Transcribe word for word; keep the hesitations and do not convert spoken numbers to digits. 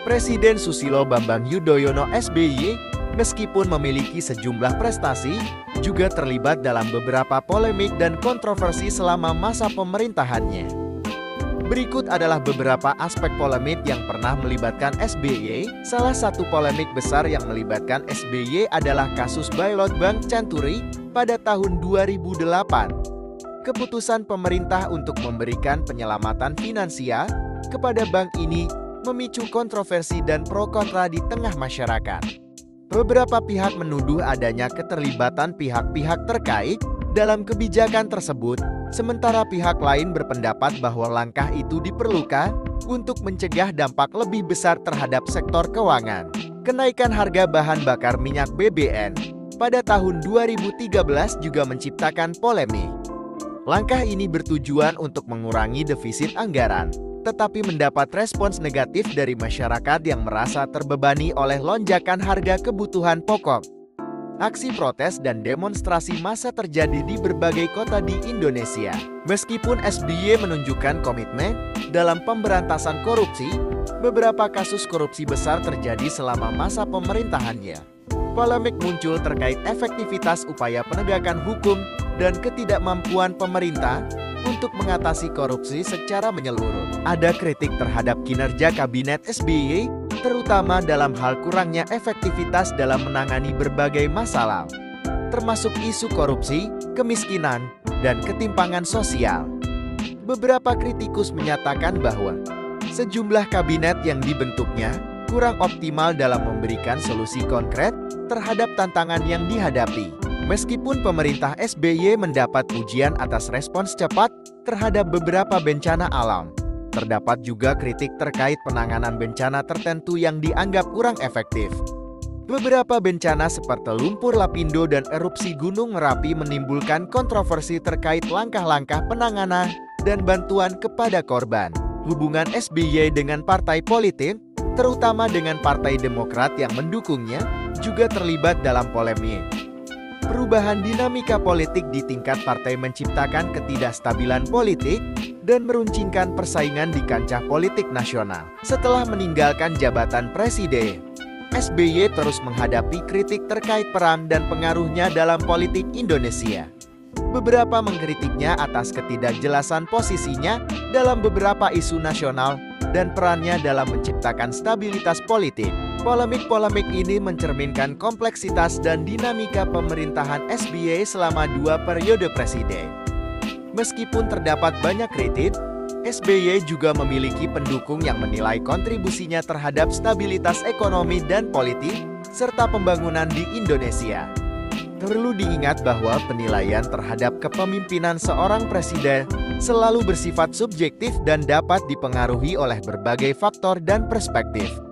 Presiden Susilo Bambang Yudhoyono S B Y, meskipun memiliki sejumlah prestasi, juga terlibat dalam beberapa polemik dan kontroversi selama masa pemerintahannya. Berikut adalah beberapa aspek polemik yang pernah melibatkan S B Y. Salah satu polemik besar yang melibatkan S B Y adalah kasus bailout Bank Century pada tahun dua ribu delapan. Keputusan pemerintah untuk memberikan penyelamatan finansial kepada bank ini memicu kontroversi dan pro kontra di tengah masyarakat. Beberapa pihak menuduh adanya keterlibatan pihak-pihak terkait dalam kebijakan tersebut, sementara pihak lain berpendapat bahwa langkah itu diperlukan untuk mencegah dampak lebih besar terhadap sektor keuangan. Kenaikan harga bahan bakar minyak B B M pada tahun dua ribu tiga belas juga menciptakan polemik. Langkah ini bertujuan untuk mengurangi defisit anggaran, tetapi mendapat respons negatif dari masyarakat yang merasa terbebani oleh lonjakan harga kebutuhan pokok. Aksi protes dan demonstrasi massa terjadi di berbagai kota di Indonesia. Meskipun S B Y menunjukkan komitmen dalam pemberantasan korupsi, beberapa kasus korupsi besar terjadi selama masa pemerintahannya. Polemik muncul terkait efektivitas upaya penegakan hukum dan ketidakmampuan pemerintah untuk mengatasi korupsi secara menyeluruh. Ada kritik terhadap kinerja kabinet S B Y, terutama dalam hal kurangnya efektivitas dalam menangani berbagai masalah, termasuk isu korupsi, kemiskinan, dan ketimpangan sosial. Beberapa kritikus menyatakan bahwa sejumlah kabinet yang dibentuknya kurang optimal dalam memberikan solusi konkret terhadap tantangan yang dihadapi. Meskipun pemerintah S B Y mendapat pujian atas respons cepat terhadap beberapa bencana alam, terdapat juga kritik terkait penanganan bencana tertentu yang dianggap kurang efektif. Beberapa bencana seperti lumpur lapindo dan erupsi Gunung Merapi menimbulkan kontroversi terkait langkah-langkah penanganan dan bantuan kepada korban. Hubungan S B Y dengan partai politik, terutama dengan Partai Demokrat yang mendukungnya, juga terlibat dalam polemik. Perubahan dinamika politik di tingkat partai menciptakan ketidakstabilan politik dan meruncingkan persaingan di kancah politik nasional. Setelah meninggalkan jabatan presiden, S B Y terus menghadapi kritik terkait peran dan pengaruhnya dalam politik Indonesia. Beberapa mengkritiknya atas ketidakjelasan posisinya dalam beberapa isu nasional dan perannya dalam menciptakan stabilitas politik. Polemik-polemik ini mencerminkan kompleksitas dan dinamika pemerintahan S B Y selama dua periode presiden. Meskipun terdapat banyak kritik, S B Y juga memiliki pendukung yang menilai kontribusinya terhadap stabilitas ekonomi dan politik, serta pembangunan di Indonesia. Perlu diingat bahwa penilaian terhadap kepemimpinan seorang presiden selalu bersifat subjektif dan dapat dipengaruhi oleh berbagai faktor dan perspektif.